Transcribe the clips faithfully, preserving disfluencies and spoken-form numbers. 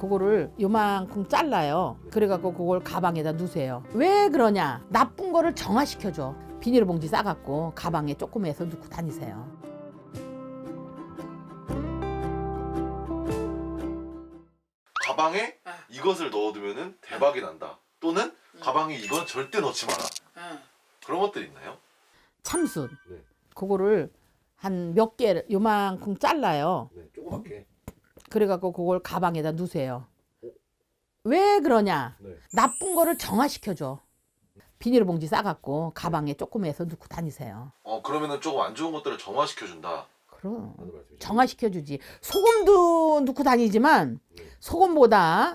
그거를 요만큼 잘라요. 그래갖고 그걸 가방에다 넣으세요. 왜 그러냐? 나쁜 거를 정화시켜줘. 비닐봉지 싸갖고 가방에 조금 해서 넣고 다니세요. 가방에 어. 이것을 넣어두면 대박이 난다. 또는 응. 가방에 이건 절대 넣지 마라. 응. 그런 것들 있나요? 참숯. 네. 그거를 한 몇 개 요만큼 잘라요. 네, 조그맣게. 그래갖고 그걸 가방에다 넣으세요. 어? 왜 그러냐? 네. 나쁜 거를 정화시켜줘. 비닐봉지 싸갖고 가방에 조금 해서 넣고 다니세요. 어 그러면은 조금 안 좋은 것들을 정화시켜준다. 그럼 정화시켜주지. 소금도 넣고 다니지만 네. 소금보다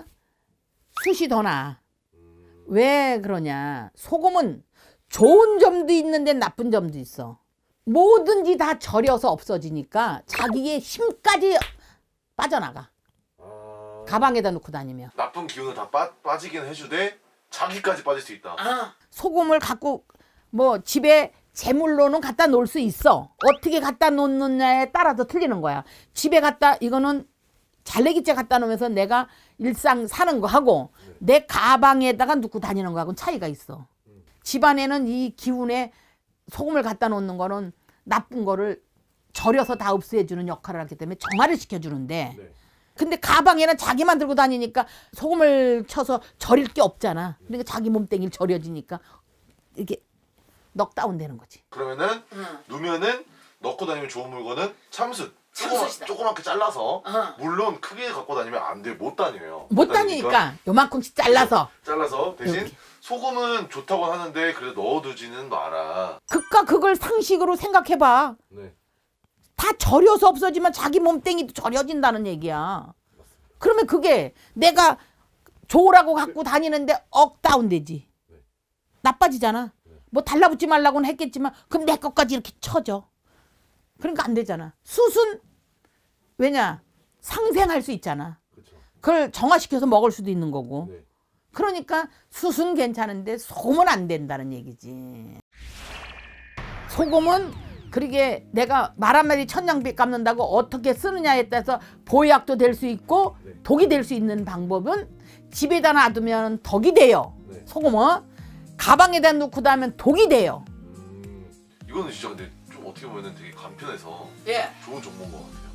숯이 더 나아. 음... 왜 그러냐? 소금은 좋은 점도 있는데 나쁜 점도 있어. 뭐든지 다 절여서 없어지니까 자기의 힘까지 빠져나가. 아... 가방에다 넣고 다니면. 나쁜 기운을 다 빠, 빠지긴 해주되 자기까지 빠질 수 있다. 아. 소금을 갖고 뭐 집에 재물로는 갖다 놓을 수 있어. 어떻게 갖다 놓느냐에 따라서 틀리는 거야. 집에 갖다 이거는 잘래기째 갖다 놓으면서 내가 일상 사는 거 하고 네. 내 가방에다가 넣고 다니는 거하고는 차이가 있어. 음. 집안에는 이 기운에 소금을 갖다 놓는 거는 나쁜 거를 절여서 다 없애주는 역할을 하기 때문에 정화를 시켜주는데 네. 근데 가방에는 자기만 들고 다니니까 소금을 쳐서 절일 게 없잖아. 그러니까 자기 몸뚱이를 절여지니까 이게 넉다운 되는 거지. 그러면은 응. 누면은 넣고 다니면 좋은 물건은 참숯. 조그마, 조그맣게 잘라서 어. 물론 크게 갖고 다니면 안 돼. 못 다녀요. 못 다니니까 요만큼씩 잘라서 잘라서 대신 이렇게. 소금은 좋다고 하는데 그래도 넣어두지는 마라. 그까 그걸 상식으로 생각해봐. 네. 다 절여서 없어지면 자기 몸뚱이도 절여진다는 얘기야. 맞습니다. 그러면 그게 내가 좋으라고 갖고 다니는데 억다운 되지. 네. 나빠지잖아. 네. 뭐 달라붙지 말라고는 했겠지만 그럼 내 것까지 이렇게 쳐져. 그러니까 안 되잖아. 숯은 왜냐? 상생할 수 있잖아. 그쵸. 그걸 정화시켜서 먹을 수도 있는 거고. 네. 그러니까 숯은 괜찮은데 소금은 안 된다는 얘기지. 소금은 그러게 내가 말 한마디 천냥빚 갚는다고 어떻게 쓰느냐에 따라서 보약도 될 수 있고 네. 독이 될 수 있는 방법은 집에다 놔두면 덕이 돼요. 네. 소금은 가방에다 넣고 다면 독이 돼요. 음, 이거는 진짜 근데 좀 어떻게 보면 되게 간편해서 예. 좋은 정보인 것 같아요.